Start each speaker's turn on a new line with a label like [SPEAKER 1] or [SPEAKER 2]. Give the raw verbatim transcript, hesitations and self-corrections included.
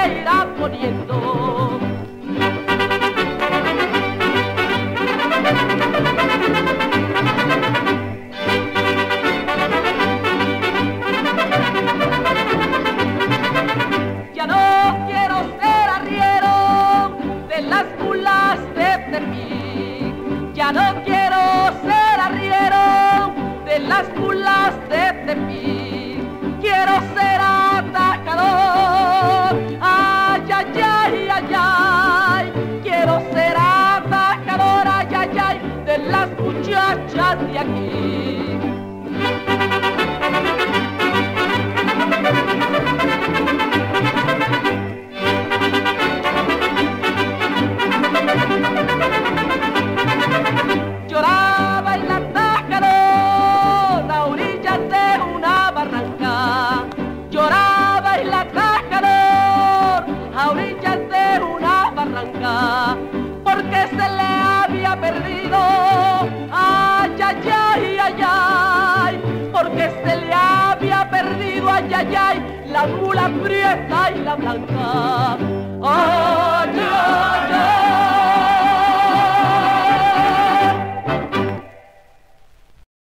[SPEAKER 1] se irá poniendo. Ya no quiero ser arriero de las mulas de Tepic. Ya no quiero ser arriero de las mulas de Tepic. Quiero ser atacador, ay, ay, ay, ay, ay. Quiero ser atacador, ay, ay, ay, de las muchachas de aquí. Lloraba el atacador a orillas de una barranca. Lloraba el atacador a orillas de una barranca, porque se le había perdido, ay, ay, ay, ay, ay, porque se le había perdido, ay, ay, ay, la mula prieta y la blanca. Ay, ay.